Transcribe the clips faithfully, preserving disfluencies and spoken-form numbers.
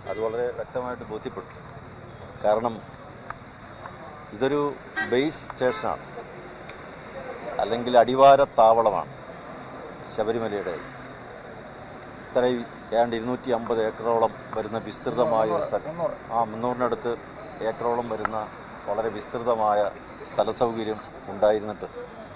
അത് വളരെ വ്യക്തമായിട്ട് ബോധ്യപ്പെട്ടു. കാരണം ഇതൊരു ബേസ് സ്റ്റേഷനാണ്, അല്ലെങ്കിൽ അടിവാര താവളമാണ് ശബരിമലയുടെ. ഇത്രയും ഏതാണ്ട് ഇരുന്നൂറ്റി അമ്പത് ഏക്കറോളം വരുന്ന വിസ്തൃതമായ സ്ഥലം, ആ മുന്നൂറിനടുത്ത് ഏക്കറോളം വരുന്ന വളരെ വിസ്തൃതമായ സ്ഥല സൗകര്യം ഉണ്ടായിരുന്നിട്ട്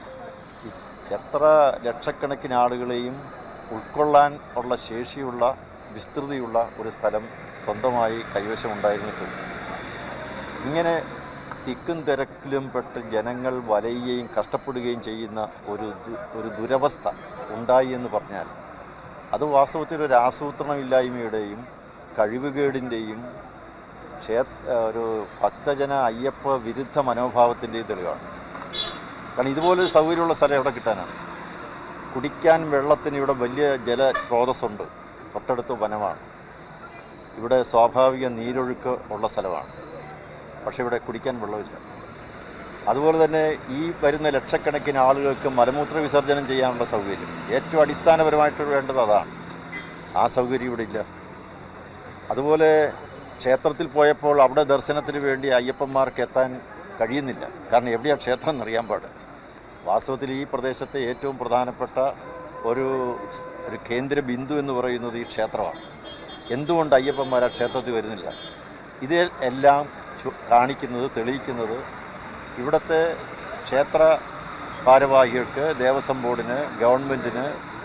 എത്ര ലക്ഷക്കണക്കിന് ആളുകളെയും ഉൾക്കൊള്ളാൻ ഉള്ള ശേഷിയുള്ള വിസ്തൃതിയുള്ള ഒരു സ്ഥലം സ്വന്തമായി കൈവശമുണ്ടായിരുന്നിട്ടും ഇങ്ങനെ തിക്കും തിരക്കിലും പെട്ട് ജനങ്ങൾ വലയുകയും കഷ്ടപ്പെടുകയും ചെയ്യുന്ന ഒരു ഒരു ദുരവസ്ഥ ഉണ്ടായി എന്ന് പറഞ്ഞാൽ അത് വാസ്തവത്തിൽ ഒരു ആസൂത്രണമില്ലായ്മയുടെയും കഴിവുകേടിൻ്റെയും ഒരു ഭക്തജന അയ്യപ്പ വിരുദ്ധ മനോഭാവത്തിൻ്റെയും തെളിവാണ്. കാരണം ഇതുപോലൊരു സൗകര്യമുള്ള സ്ഥലം എവിടെ കിട്ടാനാണ്? കുടിക്കാൻ വെള്ളത്തിന് ഇവിടെ വലിയ ജലസ്രോതസ്സുണ്ട്, തൊട്ടടുത്ത് വനമാണ്, ഇവിടെ സ്വാഭാവിക നീരൊഴുക്ക് ഉള്ള സ്ഥലമാണ്. പക്ഷേ ഇവിടെ കുടിക്കാൻ വെള്ളമില്ല. അതുപോലെ തന്നെ ഈ വരുന്ന ലക്ഷക്കണക്കിന് ആളുകൾക്ക് മലമൂത്ര വിസർജനം ചെയ്യാനുള്ള സൗകര്യം ഏറ്റവും അടിസ്ഥാനപരമായിട്ട് വേണ്ടത് അതാണ്. ആ സൗകര്യം ഇവിടെ ഇല്ല. അതുപോലെ ക്ഷേത്രത്തിൽ പോയപ്പോൾ അവിടെ ദർശനത്തിന് വേണ്ടി അയ്യപ്പന്മാർക്ക് എത്താൻ കഴിയുന്നില്ല. കാരണം എവിടെയാണ് ക്ഷേത്രം എന്നറിയാൻ പാടില്ല. വാസ്തവത്തിൽ ഈ പ്രദേശത്തെ ഏറ്റവും പ്രധാനപ്പെട്ട ഒരു ഒരു കേന്ദ്ര ബിന്ദു എന്ന് പറയുന്നത് ഈ ക്ഷേത്രമാണ്. എന്തുകൊണ്ട് അയ്യപ്പന്മാർ ആ ക്ഷേത്രത്തിൽ വരുന്നില്ല? ഇതിൽ എല്ലാം കാണിക്കുന്നത്, തെളിയിക്കുന്നത് ഇവിടുത്തെ ക്ഷേത്ര ഭാരവാഹികൾക്ക്, ദേവസ്വം ബോർഡിന്, ഗവൺമെൻറ്റിന്,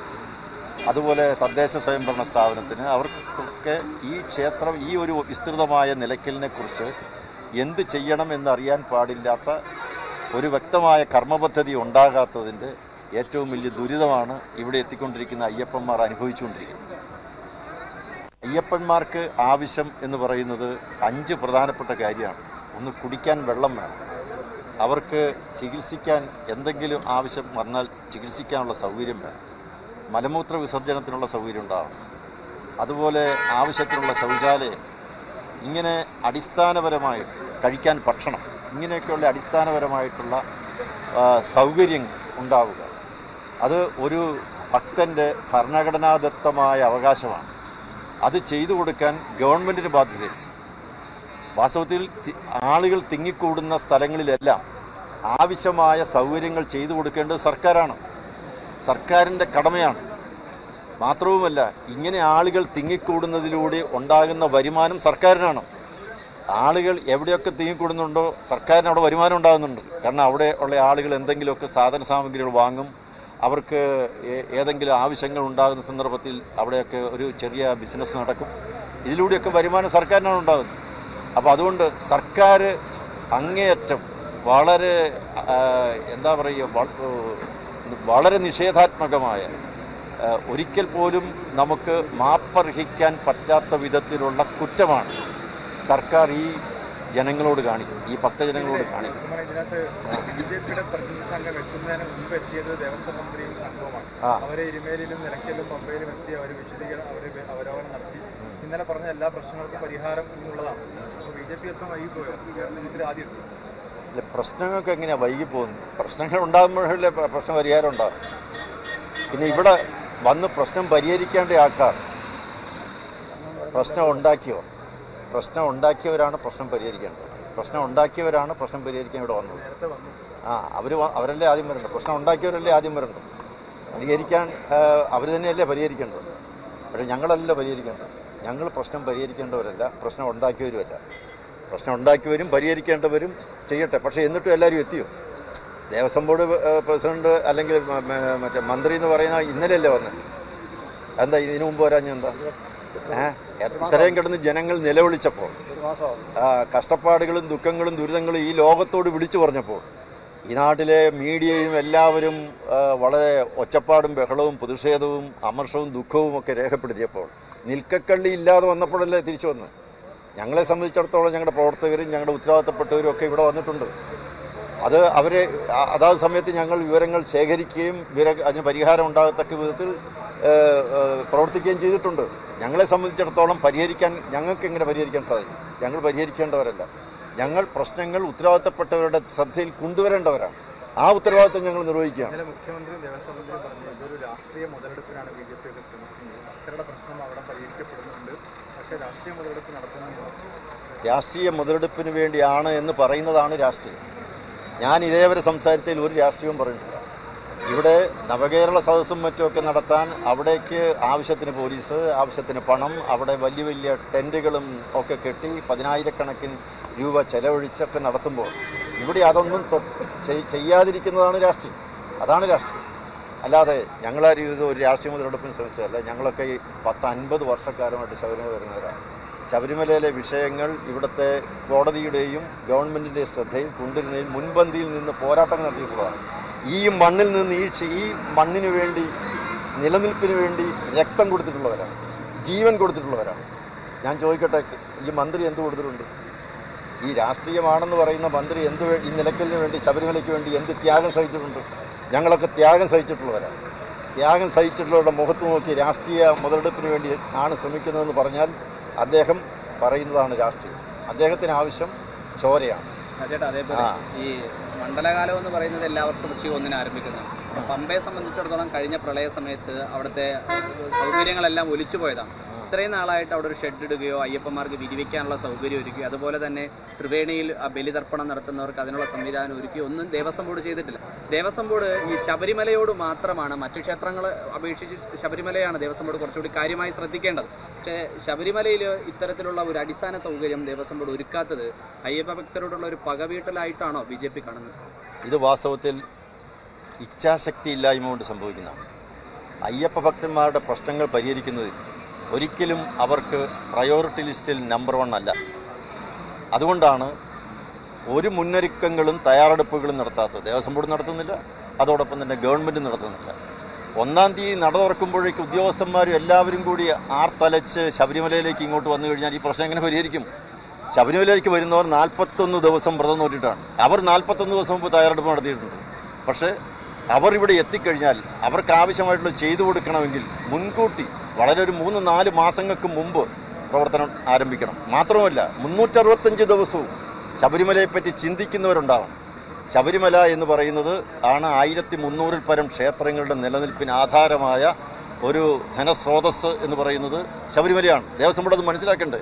അതുപോലെ തദ്ദേശ സ്വയംഭരണ സ്ഥാപനത്തിന്, അവർക്കൊക്കെ ഈ ക്ഷേത്രം ഈ ഒരു വിസ്തൃതമായ നിലയ്ക്കലിനെ കുറിച്ച് എന്ത് ചെയ്യണമെന്നറിയാൻ പാടില്ലാത്ത ഒരു വ്യക്തമായ കർമ്മപദ്ധതി ഉണ്ടാകാത്തതിൻ്റെ ഏറ്റവും വലിയ ദുരിതമാണ് ഇവിടെ എത്തിക്കൊണ്ടിരിക്കുന്ന അയ്യപ്പന്മാർ അനുഭവിച്ചുകൊണ്ടിരിക്കുന്നത്. അയ്യപ്പന്മാർക്ക് ആവശ്യം എന്ന് പറയുന്നത് അഞ്ച് പ്രധാനപ്പെട്ട കാര്യമാണ്. ഒന്ന്, കുടിക്കാൻ വെള്ളം വേണം. അവർക്ക് ചികിത്സിക്കാൻ എന്തെങ്കിലും ആവശ്യം വന്നാൽ ചികിത്സിക്കാനുള്ള സൗകര്യം വേണം. മലമൂത്ര വിസർജനത്തിനുള്ള സൗകര്യം ഉണ്ടാവണം. അതുപോലെ ആവശ്യത്തിനുള്ള ശൗചാലയം, ഇങ്ങനെ അടിസ്ഥാനപരമായി കഴിക്കാൻ ഭക്ഷണം, ഇങ്ങനെയൊക്കെയുള്ള അടിസ്ഥാനപരമായിട്ടുള്ള സൗകര്യങ്ങൾ ഉണ്ടാവുക, അത് ഒരു ഭക്തൻ്റെ ഭരണഘടനാദത്തമായ അവകാശമാണ്. അത് ചെയ്തു കൊടുക്കാൻ ഗവൺമെൻറ്റിന് ബാധ്യതയില്ല. വാസ്തവത്തിൽ ആളുകൾ തിങ്ങിക്കൂടുന്ന സ്ഥലങ്ങളിലെല്ലാം ആവശ്യമായ സൗകര്യങ്ങൾ ചെയ്തു കൊടുക്കേണ്ടത് സർക്കാരാണ്, സർക്കാരിൻ്റെ കടമയാണ്. മാത്രവുമല്ല, ഇങ്ങനെ ആളുകൾ തിങ്ങിക്കൂടുന്നതിലൂടെ ഉണ്ടാകുന്ന വരുമാനം സർക്കാരിനാണ്. ആളുകൾ എവിടെയൊക്കെ തിങ്ങിക്കൂടുന്നുണ്ടോ സർക്കാരിന് അവിടെ വരുമാനം ഉണ്ടാകുന്നുണ്ട്. കാരണം അവിടെ ഉള്ള ആളുകൾ എന്തെങ്കിലുമൊക്കെ സാധന സാമഗ്രികൾ വാങ്ങും, അവർക്ക് ഏതെങ്കിലും ആവശ്യങ്ങൾ ഉണ്ടാകുന്ന സന്ദർഭത്തിൽ അവിടെയൊക്കെ ഒരു ചെറിയ ബിസിനസ് നടക്കും. ഇതിലൂടെയൊക്കെ വരുമാനം സർക്കാരിനാണ് ഉണ്ടാകുന്നത്. അപ്പോൾ അതുകൊണ്ട് സർക്കാർ അങ്ങേയറ്റം വളരെ എന്താ പറയുക, വളരെ നിഷേധാത്മകമായ, ഒരിക്കൽ പോലും നമുക്ക് മാപ്പർഹിക്കാൻ പറ്റാത്ത വിധത്തിലുള്ള കുറ്റമാണ് സർക്കാർ ഈ ജനങ്ങളോട് കാണിക്കും, ഈ ഭക്തജനങ്ങളോട് കാണിക്കും. ഇതിനകത്ത് ബി ജെ പിയുടെ പ്രതിനിധി സംഘം എത്തുന്നതിന് മുമ്പ് എത്തിയത് ദേവസ്വം മന്ത്രിയും സംഘവുമാണ്. അവരെ ഇരുമേലിലും നിലയ്ക്കലും പമ്പയിലും എത്തി അവർ വിശദീകരണം അവർ അവലോകനം നടത്തി. ഇന്നലെ പറഞ്ഞ എല്ലാ പ്രശ്നങ്ങൾക്കും പരിഹാരം എന്നുള്ളതാണ്. അപ്പോൾ ബി ജെ പി എത്തും വൈകി പോയോ? ഇതിൽ ആദ്യം എത്തി. അല്ല, പ്രശ്നങ്ങൾക്ക് എങ്ങനെയാണ് വൈകി പോകുന്നത്? പ്രശ്നങ്ങൾ ഉണ്ടാകുമ്പോഴല്ലേ പ്രശ്ന പരിഹാരം ഉണ്ടാകും. പിന്നെ ഇവിടെ വന്ന് പ്രശ്നം പരിഹരിക്കേണ്ട ആൾക്കാർ, പ്രശ്നം ഉണ്ടാക്കിയവർ പ്രശ്നം ഉണ്ടാക്കിയവരാണ് പ്രശ്നം പരിഹരിക്കേണ്ടത്. പ്രശ്നം ഉണ്ടാക്കിയവരാണ് പ്രശ്നം പരിഹരിക്കാൻ ഇവിടെ വന്നത്. ആ അവർ അവരല്ലേ ആദ്യം വരേണ്ടത്. പ്രശ്നം ഉണ്ടാക്കിയവരല്ലേ ആദ്യം വരേണ്ടത്. പരിഹരിക്കാൻ അവർ തന്നെയല്ലേ പരിഹരിക്കേണ്ടത്. പക്ഷേ ഞങ്ങളല്ല പരിഹരിക്കേണ്ടത്. ഞങ്ങൾ പ്രശ്നം പരിഹരിക്കേണ്ടവരല്ല, പ്രശ്നം ഉണ്ടാക്കിയവരുമല്ല. പ്രശ്നം ഉണ്ടാക്കിയവരും പരിഹരിക്കേണ്ടവരും ചെയ്യട്ടെ. പക്ഷേ എന്നിട്ടും എല്ലാവരും എത്തിയോ? ദേവസ്വം ബോർഡ് പ്രസിഡന്റ് അല്ലെങ്കിൽ മറ്റേ മന്ത്രി എന്ന് പറയുന്ന ഇന്നലെയല്ലേ വന്നത്. എന്താ ഇതിനു മുമ്പ് വരാഞ്ഞെന്താ? ഏഹ് എത്രയും കിടന്ന് ജനങ്ങൾ നിലവിളിച്ചപ്പോൾ, കഷ്ടപ്പാടുകളും ദുഃഖങ്ങളും ദുരിതങ്ങളും ഈ ലോകത്തോട് വിളിച്ചു പറഞ്ഞപ്പോൾ, ഈ നാട്ടിലെ മീഡിയയും എല്ലാവരും വളരെ ഒച്ചപ്പാടും ബഹളവും പ്രതിഷേധവും അമർഷവും ദുഃഖവും ഒക്കെ രേഖപ്പെടുത്തിയപ്പോൾ, നിൽക്കക്കള്ളി ഇല്ലാതെ വന്നപ്പോഴല്ലേ തിരിച്ചു വന്നത്. ഞങ്ങളെ സംബന്ധിച്ചിടത്തോളം ഞങ്ങളുടെ പ്രവർത്തകരും ഞങ്ങളുടെ ഉത്തരവാദിത്തപ്പെട്ടവരും ഒക്കെ ഇവിടെ വന്നിട്ടുണ്ട്. അത് അവരെ അതാത് സമയത്ത് ഞങ്ങൾ വിവരങ്ങൾ ശേഖരിക്കുകയും വിവര അതിന് പരിഹാരം ഉണ്ടാകത്തക്ക വിധത്തിൽ പ്രവർത്തിക്കുകയും ചെയ്തിട്ടുണ്ട്. ഞങ്ങളെ സംബന്ധിച്ചിടത്തോളം പരിഹരിക്കാൻ ഞങ്ങൾക്ക് എങ്ങനെ പരിഹരിക്കാൻ സാധിക്കും? ഞങ്ങൾ പരിഹരിക്കേണ്ടവരല്ല. ഞങ്ങൾ പ്രശ്നങ്ങൾ ഉത്തരവാദിത്തപ്പെട്ടവരുടെ ശ്രദ്ധയിൽ കൊണ്ടുവരേണ്ടവരാണ്. ആ ഉത്തരവാദിത്തം ഞങ്ങൾ നിർവഹിക്കുകയാണ്. മുഖ്യമന്ത്രി ദേവസ്വം മന്ത്രി പറഞ്ഞു ഇതൊരു രാഷ്ട്രീയ മുതലെടുപ്പിനാണ് ബി ജെ പി ഒക്കെ ശ്രമിക്കുന്നത്. ഭക്തരുടെ പ്രശ്നം അവിടെ പരിഹരിക്കപ്പെടുന്നുണ്ട്, പക്ഷേ രാഷ്ട്രീയ മുതലെടുപ്പ് നടത്തുന്നത് രാഷ്ട്രീയ മുതലെടുപ്പിന് വേണ്ടിയാണ് എന്ന് പറയുന്നതാണ് രാഷ്ട്രീയം. ഞാൻ ഇതേവരെ സംസാരിച്ചതിൽ ഒരു രാഷ്ട്രീയവും പറഞ്ഞിട്ടില്ല. ഇവിടെ നവകേരള സദസ്സും മറ്റുമൊക്കെ നടത്താൻ അവിടേക്ക് ആവശ്യത്തിന് പോലീസ്, ആവശ്യത്തിന് പണം, അവിടെ വലിയ വലിയ ടെൻറ്റുകളും ഒക്കെ കെട്ടി പതിനായിരക്കണക്കിന് രൂപ ചെലവഴിച്ചൊക്കെ നടത്തുമ്പോൾ ഇവിടെ അതൊന്നും ചെയ്യാതിരിക്കുന്നതാണ് രാഷ്ട്രീയം. അതാണ് രാഷ്ട്രീയം. അല്ലാതെ ഞങ്ങളാരും ഇത് ഒരു രാഷ്ട്രീയ മുതലെടുപ്പിന് ശ്രമിച്ചതല്ല. ഞങ്ങളൊക്കെ ഈ പത്ത് അൻപത് വർഷക്കാലമായിട്ട് ശബരിമല വരുന്നവരാണ്. ശബരിമലയിലെ വിഷയങ്ങൾ ഇവിടുത്തെ കോടതിയുടെയും ഗവൺമെൻറ്റിൻ്റെയും ശ്രദ്ധയിൽ കൊണ്ടുവരുന്നതിൽ മുൻപന്തിയിൽ നിന്ന് പോരാട്ടം നടത്തിയിട്ടുള്ളതാണ്. ഈ മണ്ണിൽ നിന്ന് ഈ ഈ മണ്ണിന് വേണ്ടി, നിലനിൽപ്പിന് വേണ്ടി രക്തം കൊടുത്തിട്ടുള്ളവരാണ്, ജീവൻ കൊടുത്തിട്ടുള്ളവരാണ്. ഞാൻ ചോദിക്കട്ടെ, ഈ മന്ത്രി എന്ത് കൊടുത്തിട്ടുണ്ട്? ഈ രാഷ്ട്രീയമാണെന്ന് പറയുന്ന മന്ത്രി എന്ത് ഈ നിലയ്ക്കലിന് വേണ്ടി, ശബരിമലയ്ക്ക് വേണ്ടി എന്ത് ത്യാഗം സഹിച്ചിട്ടുണ്ട്? ഞങ്ങളൊക്കെ ത്യാഗം സഹിച്ചിട്ടുള്ളവരാണ്. ത്യാഗം സഹിച്ചിട്ടുള്ളവരുടെ മുഖത്ത് നോക്കി രാഷ്ട്രീയ മുതലെടുപ്പിന് വേണ്ടി ആണ് ശ്രമിക്കുന്നതെന്ന് പറഞ്ഞാൽ അദ്ദേഹം പറയുന്നതാണ് രാഷ്ട്രീയം. അദ്ദേഹത്തിന് ആവശ്യം ചോരയാണ്. ചേട്ടാ, അതേപോലെ ഈ മണ്ഡലകാലം എന്ന് പറയുന്നത് എല്ലാവർക്കും വൃശ്ചികം ഒന്നിന് ആരംഭിക്കുന്നതാണ്. പമ്പയെ സംബന്ധിച്ചിടത്തോളം കഴിഞ്ഞ പ്രളയ സമയത്ത് അവിടുത്തെ സൗകര്യങ്ങളെല്ലാം ഒലിച്ചു പോയതാണ്. ഇത്രയും നാളായിട്ട് അവിടെ ഒരു ഷെഡ് ഇടുകയോ അയ്യപ്പന്മാർക്ക് വിരിവിക്കാനുള്ള സൗകര്യം ഒരുക്കുകയോ അതുപോലെ തന്നെ ത്രിവേണിയിൽ ബലിതർപ്പണം നടത്തുന്നവർക്ക് അതിനുള്ള സംവിധാനം ഒരുക്കുകയോ ഒന്നും ദേവസ്വം ബോർഡ് ചെയ്തിട്ടില്ല. ദേവസ്വം ബോർഡ് ഈ ശബരിമലയോട് മാത്രമാണ്, മറ്റു ക്ഷേത്രങ്ങളെ അപേക്ഷിച്ച് ശബരിമലയാണ് ദേവസ്വം ബോർഡ് കുറച്ചുകൂടി കാര്യമായി ശ്രദ്ധിക്കേണ്ടത്. പക്ഷേ ശബരിമലയിൽ ഇത്തരത്തിലുള്ള ഒരു അടിസ്ഥാന സൗകര്യം ദേവസ്വം ബോർഡ് ഒരുക്കാത്തത് അയ്യപ്പ ഭക്തരോടുള്ള ഒരു പകവീട്ടലായിട്ടാണോ ബി ജെ പി കാണുന്നത്? ഇത് വാസ്തവത്തിൽ ഇച്ഛാശക്തി ഇല്ലായ്മ കൊണ്ട് സംഭവിക്കുന്നതാണ്. അയ്യപ്പ ഭക്തന്മാരുടെ പ്രശ്നങ്ങൾ പരിഹരിക്കുന്നത് ഒരിക്കലും അവർക്ക് പ്രയോറിറ്റി ലിസ്റ്റിൽ നമ്പർ വൺ അല്ല. അതുകൊണ്ടാണ് ഒരു മുന്നൊരുക്കങ്ങളും തയ്യാറെടുപ്പുകളും നടത്താത്തത്. ദേവസ്വം ബോർഡ് നടത്തുന്നില്ല, അതോടൊപ്പം തന്നെ ഗവൺമെൻറ് നടത്തുന്നില്ല. ഒന്നാം തീയതി നട തുറക്കുമ്പോഴേക്ക് ഉദ്യോഗസ്ഥന്മാരും എല്ലാവരും കൂടി ആർത്തലച്ച് ശബരിമലയിലേക്ക് ഇങ്ങോട്ട് വന്നു കഴിഞ്ഞാൽ ഈ പ്രശ്നം എങ്ങനെ പരിഹരിക്കും? ശബരിമലയിലേക്ക് വരുന്നവർ നാൽപ്പത്തൊന്ന് ദിവസം വ്രതം നോട്ടിട്ടാണ്. അവർ നാൽപ്പത്തൊന്ന് ദിവസം മുമ്പ് തയ്യാറെടുപ്പ് നടത്തിയിട്ടുണ്ട്. പക്ഷേ അവർ ഇവിടെ എത്തിക്കഴിഞ്ഞാൽ അവർക്ക് ആവശ്യമായിട്ടുള്ള ചെയ്തു കൊടുക്കണമെങ്കിൽ മുൻകൂട്ടി വളരെ ഒരു മൂന്ന് നാല് മാസങ്ങൾക്ക് മുമ്പ് പ്രവർത്തനം ആരംഭിക്കണം. മാത്രമല്ല മുന്നൂറ്ററുപത്തഞ്ച് ദിവസവും ശബരിമലയെപ്പറ്റി ചിന്തിക്കുന്നവരുണ്ടാവണം. ശബരിമല എന്ന് പറയുന്നത് ആണ് ആയിരത്തി മുന്നൂറിൽ പരം ക്ഷേത്രങ്ങളുടെ നിലനിൽപ്പിന് ആധാരമായ ഒരു ധനസ്രോതസ് എന്ന് പറയുന്നത് ശബരിമലയാണ്. ദേവസ്വം ബോർഡ് അത് മനസ്സിലാക്കണ്ടേ?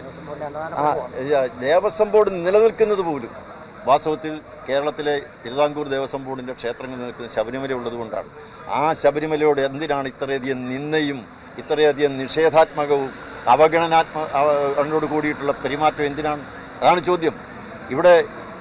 ആ ദേവസ്വം ബോർഡ് നിലനിൽക്കുന്നത് പോലും വാസ്തവത്തിൽ കേരളത്തിലെ തിരുവിതാംകൂർ ദേവസ്വം ബോർഡിൻ്റെ ക്ഷേത്രങ്ങൾ നിൽക്കുന്ന ശബരിമല ഉള്ളതുകൊണ്ടാണ്. ആ ശബരിമലയോട് എന്തിനാണ് ഇത്രയധികം നിന്ദയും ഇത്രയധികം നിഷേധാത്മകവും അവഗണനാത്മ അതിനോട് കൂടിയിട്ടുള്ള പെരുമാറ്റം എന്തിനാണ്? അതാണ് ചോദ്യം. ഇവിടെ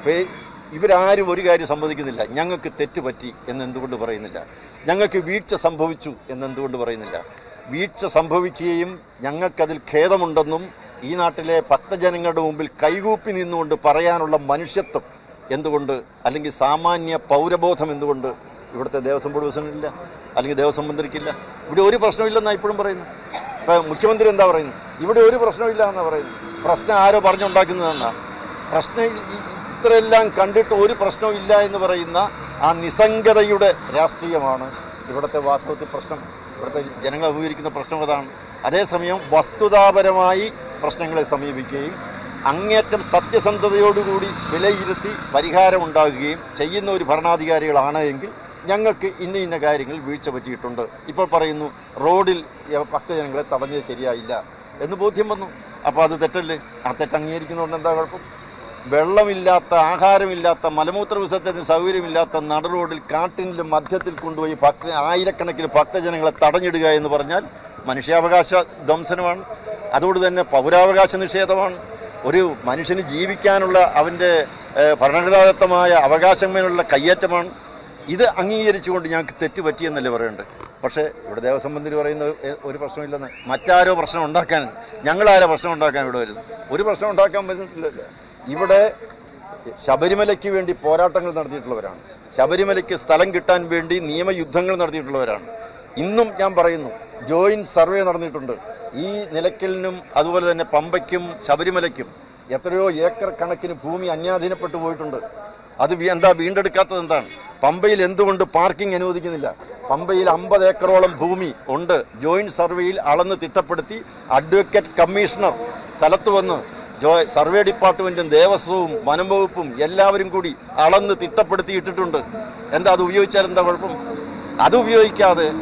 ഇവരാരും ഒരു കാര്യം സമ്മതിക്കുന്നില്ല. ഞങ്ങൾക്ക് തെറ്റുപറ്റി എന്നെന്തുകൊണ്ട് പറയുന്നില്ല? ഞങ്ങൾക്ക് വീഴ്ച സംഭവിച്ചു എന്നെന്തുകൊണ്ട് പറയുന്നില്ല? വീഴ്ച സംഭവിക്കുകയും ഞങ്ങൾക്കതിൽ ഖേദമുണ്ടെന്നും ഈ നാട്ടിലെ ഭക്തജനങ്ങളുടെ മുമ്പിൽ കൈകൂപ്പി നിന്നുകൊണ്ട് പറയാനുള്ള മനുഷ്യത്വം എന്തുകൊണ്ട്, അല്ലെങ്കിൽ സാമാന്യ പൗരബോധം എന്തുകൊണ്ട് ഇവിടുത്തെ ദേവസ്വം ബോർഡ് പ്രസിഡന്റില്ല, അല്ലെങ്കിൽ ദേവസ്വം മന്ത്രിക്കില്ല? ഇവിടെ ഒരു പ്രശ്നമില്ലെന്നാണ് ഇപ്പോഴും പറയുന്നത്. ഇപ്പം മുഖ്യമന്ത്രി എന്താ പറയുന്നത്? ഇവിടെ ഒരു പ്രശ്നമില്ല എന്നാണ് പറയുന്നത്. പ്രശ്നം ആരോ പറഞ്ഞുണ്ടാക്കുന്നതെന്നാണ്. പ്രശ്നം ഇത്രയെല്ലാം കണ്ടിട്ട് ഒരു പ്രശ്നവും ഇല്ല എന്ന് പറയുന്ന ആ നിസ്സംഗതയുടെ രാഷ്ട്രീയമാണ് ഇവിടുത്തെ വാസ്തവത്തിൽ പ്രശ്നം. ഇവിടുത്തെ ജനങ്ങൾ അഭിമുഖീകരിക്കുന്ന പ്രശ്നം അതാണ്. അതേസമയം വസ്തുതാപരമായി പ്രശ്നങ്ങളെ സമീപിക്കുകയും അങ്ങേറ്റം സത്യസന്ധതയോടുകൂടി വിലയിരുത്തി പരിഹാരമുണ്ടാകുകയും ചെയ്യുന്ന ഒരു ഭരണാധികാരികളാണ് എങ്കിൽ ഞങ്ങൾക്ക് ഇന്ന ഇന്ന കാര്യങ്ങൾ വീഴ്ച പറ്റിയിട്ടുണ്ട്. ഇപ്പോൾ പറയുന്നു റോഡിൽ ഭക്തജനങ്ങളെ തടഞ്ഞത് ശരിയായില്ല എന്ന് ബോധ്യം വന്നു. അപ്പോൾ അത് തെറ്റല്ലേ? ആ തെറ്റ് അംഗീകരിക്കുന്നതുകൊണ്ട് എന്താ കുഴപ്പം? വെള്ളമില്ലാത്ത, ആഹാരമില്ലാത്ത, മലമൂത്ര വിസർജനത്തിന് സൗകര്യമില്ലാത്ത നട റോഡിൽ കാട്ടിൻ്റെ മധ്യത്തിൽ കൊണ്ടുപോയി ഭക്ത ആയിരക്കണക്കിന് ഭക്തജനങ്ങളെ തടഞ്ഞിടുക എന്ന് പറഞ്ഞാൽ മനുഷ്യാവകാശ ധ്വംസനമാണ്. അതുകൊണ്ട് തന്നെ പൗരാവകാശ നിഷേധമാണ്. ഒരു മനുഷ്യന് ജീവിക്കാനുള്ള അവൻ്റെ ഭരണഘടനാദത്തമായ അവകാശങ്ങളിലുള്ള കയ്യേറ്റമാണ്. ഇത് അംഗീകരിച്ചുകൊണ്ട് ഞങ്ങൾക്ക് തെറ്റുപറ്റിയെന്നല്ലേ പറയേണ്ടത്? പക്ഷേ ഇവിടെ ദേവസ്വം മന്ത്രി പറയുന്നത് ഒരു പ്രശ്നമില്ലെന്ന്. മറ്റാരോ പ്രശ്നം ഉണ്ടാക്കാൻ, ഞങ്ങളാരോ പ്രശ്നം ഉണ്ടാക്കാൻ ഇവിടെ വരുന്നു? ഒരു പ്രശ്നം ഉണ്ടാക്കാൻ പറ്റുന്നില്ലല്ലോ. ഇവിടെ ശബരിമലയ്ക്ക് വേണ്ടി പോരാട്ടങ്ങൾ നടത്തിയിട്ടുള്ളവരാണ്. ശബരിമലയ്ക്ക് സ്ഥലം കിട്ടാൻ വേണ്ടി നിയമയുദ്ധങ്ങൾ നടത്തിയിട്ടുള്ളവരാണ്. ഇന്നും ഞാൻ പറയുന്നു, ജോയിൻറ്റ് സർവേ നടന്നിട്ടുണ്ട്. ഈ നിലയ്ക്കലിനും അതുപോലെ തന്നെ പമ്പയ്ക്കും ശബരിമലയ്ക്കും എത്രയോ ഏക്കർ കണക്കിന് ഭൂമി അന്യാധീനപ്പെട്ടു പോയിട്ടുണ്ട്. അത് എന്താ വീണ്ടെടുക്കാത്തത്? എന്താണ്? പമ്പയിൽ എന്തുകൊണ്ട് പാർക്കിംഗ് അനുവദിക്കുന്നില്ല? പമ്പയിൽ അമ്പത് ഏക്കറോളം ഭൂമി ഉണ്ട്. ജോയിൻറ്റ് സർവേയിൽ അളന്ന് തിട്ടപ്പെടുത്തി അഡ്വക്കേറ്റ് കമ്മീഷണർ സ്ഥലത്ത് വന്ന് ജോ സർവേ ഡിപ്പാർട്ട്മെൻറ്റും ദേവസ്വവും വനം വകുപ്പും എല്ലാവരും കൂടി അളന്ന് തിട്ടപ്പെടുത്തി ഇട്ടിട്ടുണ്ട്. എന്താ അത് ഉപയോഗിച്ചാൽ എന്താ കുഴപ്പം? അത് ഉപയോഗിക്കാതെ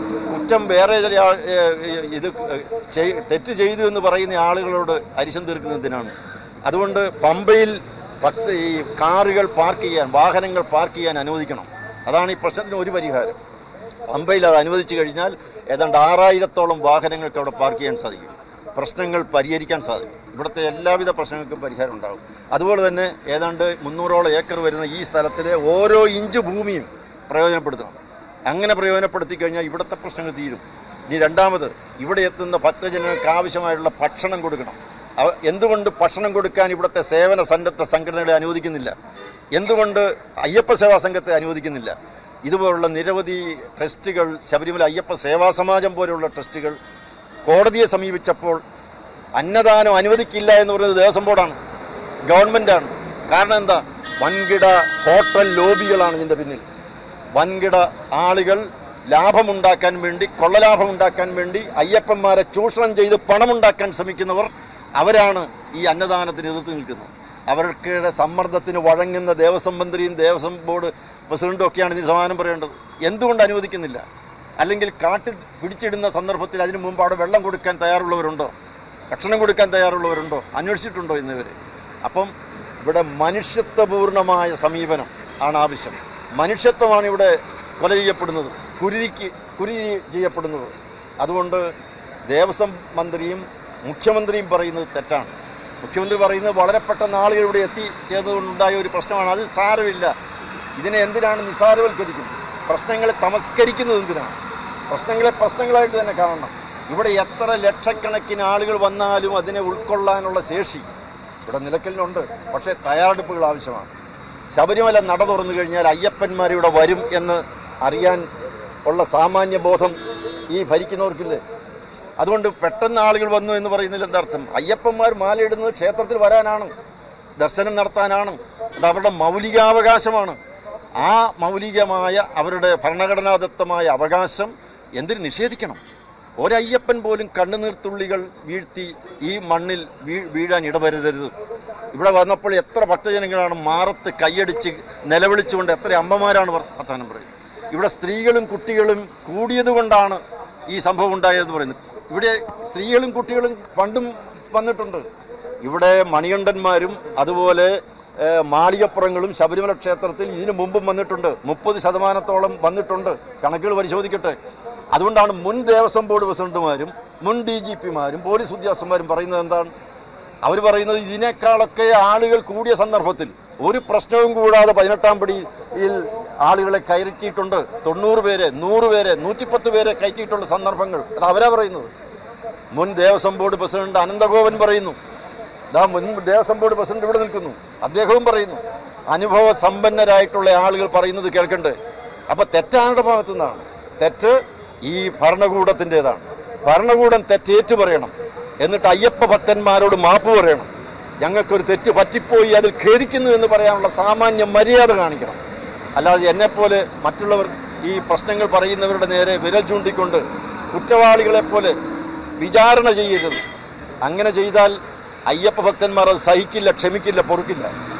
കുറ്റം വേറെ ചില ആൾ- ഇത് ചെയ്- തെറ്റ് ചെയ്തു എന്ന് പറയുന്ന ആളുകളോട് അരിശം തീർക്കുന്നതിനാണ്. അതുകൊണ്ട് പമ്പയിൽ പത്ത് ഈ കാറുകൾ പാർക്ക് ചെയ്യാൻ, വാഹനങ്ങൾ പാർക്ക് ചെയ്യാൻ അനുവദിക്കണം. അതാണ് ഈ പ്രശ്നത്തിന് ഒരു പരിഹാരം. പമ്പയിൽ അത് അനുവദിച്ചു കഴിഞ്ഞാൽ ഏതാണ്ട് ആറായിരത്തോളം വാഹനങ്ങൾക്ക് അവിടെ പാർക്ക് ചെയ്യാൻ സാധിക്കും. പ്രശ്നങ്ങൾ പരിഹരിക്കാൻ സാധിക്കും. ഇവിടുത്തെ എല്ലാവിധ പ്രശ്നങ്ങൾക്കും പരിഹാരം ഉണ്ടാകും. അതുപോലെ തന്നെ ഏതാണ്ട് മുന്നൂറോളം ഏക്കർ വരുന്ന ഈ സ്ഥലത്തിലെ ഓരോ ഇഞ്ച് ഭൂമിയും പ്രയോജനപ്പെടുത്തണം. അങ്ങനെ പ്രയോജനപ്പെടുത്തി കഴിഞ്ഞാൽ ഇവിടുത്തെ പ്രശ്നങ്ങൾ തീരും. ഇനി രണ്ടാമത്, ഇവിടെ എത്തുന്ന ഭക്തജനങ്ങൾക്ക് ആവശ്യമായിട്ടുള്ള ഭക്ഷണം കൊടുക്കണം. എന്തുകൊണ്ട് ഭക്ഷണം കൊടുക്കാൻ ഇവിടുത്തെ സേവന സന്നദ്ധ സംഘടനകളെ അനുവദിക്കുന്നില്ല? എന്തുകൊണ്ട് അയ്യപ്പ സേവാ സംഘത്തെ അനുവദിക്കുന്നില്ല? ഇതുപോലുള്ള നിരവധി ട്രസ്റ്റുകൾ, ശബരിമല അയ്യപ്പ സേവാ സമാജം പോലെയുള്ള ട്രസ്റ്റുകൾ കോടതിയെ സമീപിച്ചപ്പോൾ അന്നദാനം അനുവദിക്കില്ല എന്ന് പറയുന്നത് ദേവസ്വം ബോർഡാണ്, ഗവൺമെൻറ്റാണ്. കാരണം എന്താ? വൻകിട ഹോട്ടൽ ലോബികളാണ് ഇതിൻ്റെ പിന്നിൽ. വൻകിട ആളുകൾ ലാഭമുണ്ടാക്കാൻ വേണ്ടി, കൊള്ളലാഭമുണ്ടാക്കാൻ വേണ്ടി അയ്യപ്പന്മാരെ ചൂഷണം ചെയ്ത് പണമുണ്ടാക്കാൻ ശ്രമിക്കുന്നവർ, അവരാണ് ഈ അന്നദാനത്തിന് എതിർത്ത് നിൽക്കുന്നത്. അവർക്ക് സമ്മർദ്ദത്തിന് വഴങ്ങുന്ന ദേവസ്വം മന്ത്രിയും ദേവസ്വം ബോർഡ് പ്രസിഡന്റും ഒക്കെയാണ് ഇതിന് സമാധാനം പറയേണ്ടത്. എന്തുകൊണ്ട് അനുവദിക്കുന്നില്ല? അല്ലെങ്കിൽ കാട്ടിൽ പിടിച്ചിടുന്ന സന്ദർഭത്തിൽ അതിനു മുമ്പ് അവിടെ വെള്ളം കൊടുക്കാൻ തയ്യാറുള്ളവരുണ്ടോ? ഭക്ഷണം കൊടുക്കാൻ തയ്യാറുള്ളവരുണ്ടോ? അന്വേഷിച്ചിട്ടുണ്ടോ എന്നിവരെ? അപ്പം ഇവിടെ മനുഷ്യത്വപൂർണമായ സമീപനം ആണ് ആവശ്യം. മനുഷ്യത്വമാണ് ഇവിടെ കൊല ചെയ്യപ്പെടുന്നത്, കുരുതിക്ക് കുരുതി ചെയ്യപ്പെടുന്നത്. അതുകൊണ്ട് ദേവസ്വം മന്ത്രിയും മുഖ്യമന്ത്രിയും പറയുന്നത് തെറ്റാണ്. മുഖ്യമന്ത്രി പറയുന്നത് വളരെ പെട്ടെന്ന് ആളുകൾ ഇവിടെ എത്തിച്ചേർന്നതുകൊണ്ടുണ്ടായ ഒരു പ്രശ്നമാണ്. അത് സാരമില്ല. ഇതിനെ എന്തിനാണ് നിസ്സാരവൽക്കരിക്കുന്നത്? പ്രശ്നങ്ങളെ തമസ്കരിക്കുന്നത് എന്തിനാണ്? പ്രശ്നങ്ങളെ പ്രശ്നങ്ങളായിട്ട് തന്നെ കാണണം. ഇവിടെ എത്ര ലക്ഷക്കണക്കിന് ആളുകൾ വന്നാലും അതിനെ ഉൾക്കൊള്ളാനുള്ള ശേഷി ഇവിടെ നിലയ്ക്കലിനുണ്ട്. പക്ഷേ തയ്യാറെടുപ്പുകൾ ആവശ്യമാണ്. ശബരിമല നട തുറന്നു കഴിഞ്ഞാൽ അയ്യപ്പന്മാർ ഇവിടെ വരും എന്ന് അറിയാൻ ഉള്ള സാമാന്യ ബോധം ഈ ഭരിക്കുന്നവർക്കില്ലേ? അതുകൊണ്ട് പെട്ടെന്ന് ആളുകൾ വന്നു എന്ന് പറയുന്നതിൽ എന്താർത്ഥം? അയ്യപ്പന്മാർ മാലയിടുന്നത് ക്ഷേത്രത്തിൽ വരാനാണ്, ദർശനം നടത്താനാണ്. അത് അവരുടെ മൗലികാവകാശമാണ്. ആ മൗലികമായ അവരുടെ ഭരണഘടനാദത്തമായ അവകാശം എന്തിന് നിഷേധിക്കണം? ഒരയ്യപ്പൻ പോലും കണ്ണുനീർത്തുള്ളികൾ വീഴ്ത്തി ഈ മണ്ണിൽ വീ വീഴാൻ ഇടവരുതരുത്. ഇവിടെ വന്നപ്പോൾ എത്ര ഭക്തജനങ്ങളാണ് മാറത്ത് കൈയടിച്ച് നിലവിളിച്ചുകൊണ്ട്, എത്ര അമ്മമാരാണ് വർത്തമാനം പറയുന്നത്. ഇവിടെ സ്ത്രീകളും കുട്ടികളും കൂടിയത് കൊണ്ടാണ് ഈ സംഭവം ഉണ്ടായതെന്ന് പറയുന്നത്. ഇവിടെ സ്ത്രീകളും കുട്ടികളും പണ്ടും വന്നിട്ടുണ്ട്. ഇവിടെ മണികണ്ഠന്മാരും അതുപോലെ മാളികപ്പുറങ്ങളും ശബരിമല ക്ഷേത്രത്തിൽ ഇതിനു മുമ്പും വന്നിട്ടുണ്ട്. മുപ്പത് ശതമാനത്തോളം വന്നിട്ടുണ്ട്. കണക്കുകൾ പരിശോധിക്കട്ടെ. അതുകൊണ്ടാണ് മുൻ ദേവസ്വം ബോർഡ് പ്രസിഡന്റുമാരും മുൻ ഡി ജി പിമാരും പോലീസ് ഉദ്യോഗസ്ഥന്മാരും പറയുന്നത് എന്താണ്? അവർ പറയുന്നത് ഇതിനേക്കാളൊക്കെ ആളുകൾ കൂടിയ സന്ദർഭത്തിൽ ഒരു പ്രശ്നവും കൂടാതെ പതിനെട്ടാം പടിയിൽ ആളുകളെ കയറ്റിയിട്ടുണ്ട്. തൊണ്ണൂറ് പേരെ, നൂറ് പേരെ, നൂറ്റിപ്പത്ത് പേരെ കയറ്റിയിട്ടുള്ള സന്ദർഭങ്ങൾ അത് അവരാ പറയുന്നത്. മുൻ ദേവസ്വം ബോർഡ് പ്രസിഡന്റ് അനന്തഗോപൻ പറയുന്നു. ഇതാ മുൻ ദേവസ്വം ബോർഡ് പ്രസിഡന്റ് ഇവിടെ നിൽക്കുന്നു, അദ്ദേഹവും പറയുന്നു. അനുഭവ സമ്പന്നരായിട്ടുള്ള ആളുകൾ പറയുന്നത് കേൾക്കണ്ടേ? അപ്പം തെറ്റാരുടെ ഭാഗത്തു നിന്നാണ്. തെറ്റ് ഈ ഭരണകൂടത്തിൻ്റെതാണ്. ഭരണകൂടം തെറ്റേറ്റു പറയണം. എന്നിട്ട് അയ്യപ്പ ഭക്തന്മാരോട് മാപ്പ് പറയണം. ഞങ്ങൾക്കൊരു തെറ്റ് പറ്റിപ്പോയി, അതിൽ ഖേദിക്കുന്നു എന്ന് പറയാനുള്ള സാമാന്യ മര്യാദ കാണിക്കണം. അല്ലാതെ എന്നെപ്പോലെ മറ്റുള്ളവർ ഈ പ്രശ്നങ്ങൾ പറയുന്നവരുടെ നേരെ വിരൽ ചൂണ്ടിക്കൊണ്ട് കുറ്റവാളികളെപ്പോലെ വിചാരണ ചെയ്യരുത്. അങ്ങനെ ചെയ്താൽ അയ്യപ്പ ഭക്തന്മാർ അത് സഹിക്കില്ല, ക്ഷമിക്കില്ല, പൊറുക്കില്ല.